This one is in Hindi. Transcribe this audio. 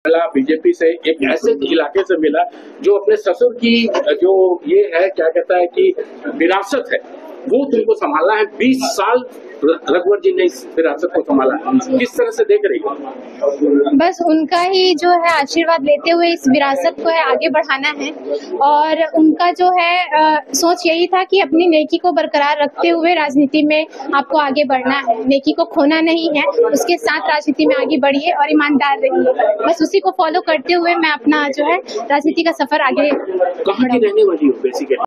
मिला, बीजेपी से एक ऐसे इलाके से मिला जो अपने ससुर की जो ये है क्या कहता है कि विरासत है वो तुमको संभालना है। 20 साल रघुवर जी ने इस विरासत को संभाला, किस तरह से देख रही हो? बस उनका ही जो है आशीर्वाद लेते हुए इस विरासत को है आगे बढ़ाना है। और उनका जो है सोच यही था कि अपनी नेकी को बरकरार रखते हुए राजनीति में आपको आगे बढ़ना है, नेकी को खोना नहीं है, उसके साथ राजनीति में आगे बढ़िए और ईमानदार रहिए। बस उसी को फॉलो करते हुए मैं अपना जो है राजनीति का सफर आगे। कहाँ की रहने वाली हो बेसिकली?